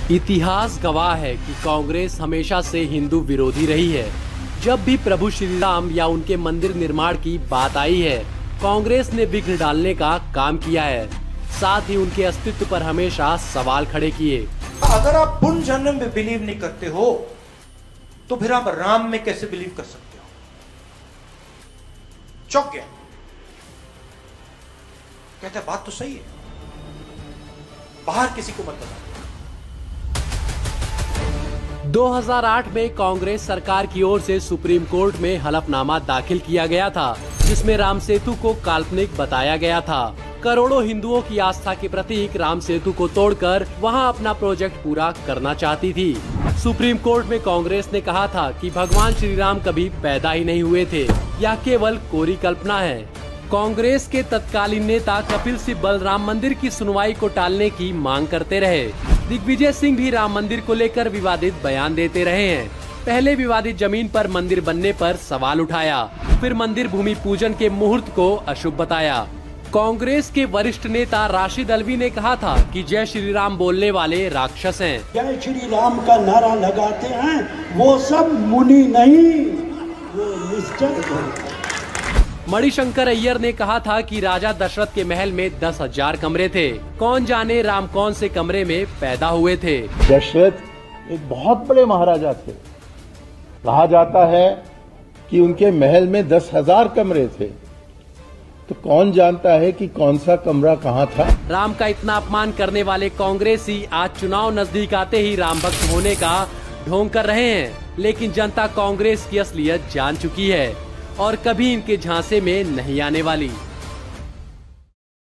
इतिहास गवाह है कि कांग्रेस हमेशा से हिंदू विरोधी रही है। जब भी प्रभु श्री राम या उनके मंदिर निर्माण की बात आई है, कांग्रेस ने विघ्न डालने का काम किया है। साथ ही उनके अस्तित्व पर हमेशा सवाल खड़े किए। अगर आप पुण्य जन्म में बिलीव नहीं करते हो तो फिर आप राम में कैसे बिलीव कर सकते हो? चौंक गया। कहते बात तो सही है, बाहर किसी को मत बताओ। 2008 में कांग्रेस सरकार की ओर से सुप्रीम कोर्ट में हलफनामा दाखिल किया गया था, जिसमें राम सेतु को काल्पनिक बताया गया था। करोड़ों हिंदुओं की आस्था के प्रतीक राम सेतु को तोड़कर वहां अपना प्रोजेक्ट पूरा करना चाहती थी। सुप्रीम कोर्ट में कांग्रेस ने कहा था कि भगवान श्री राम कभी पैदा ही नहीं हुए थे, यह केवल कोरी कल्पना है। कांग्रेस के तत्कालीन नेता कपिल सिब्बल राम मंदिर की सुनवाई को टालने की मांग करते रहे। दिग्विजय सिंह भी राम मंदिर को लेकर विवादित बयान देते रहे हैं। पहले विवादित जमीन पर मंदिर बनने पर सवाल उठाया, फिर मंदिर भूमि पूजन के मुहूर्त को अशुभ बताया। कांग्रेस के वरिष्ठ नेता राशिद अल्वी ने कहा था कि जय श्री राम बोलने वाले राक्षस हैं। जय श्री राम का नारा लगाते हैं वो सब मुनि नहीं, वो निश्चल हैं। मणिशंकर अय्यर ने कहा था कि राजा दशरथ के महल में 10,000 कमरे थे। कौन जाने राम कौन से कमरे में पैदा हुए थे। दशरथ एक बहुत बड़े महाराजा थे। कहा जाता है कि उनके महल में 10,000 कमरे थे, तो कौन जानता है कि कौन सा कमरा कहाँ था। राम का इतना अपमान करने वाले कांग्रेसी आज चुनाव नजदीक आते ही राम भक्त होने का ढोंग कर रहे हैं, लेकिन जनता कांग्रेस की असलियत जान चुकी है और कभी इनके झांसे में नहीं आने वाली।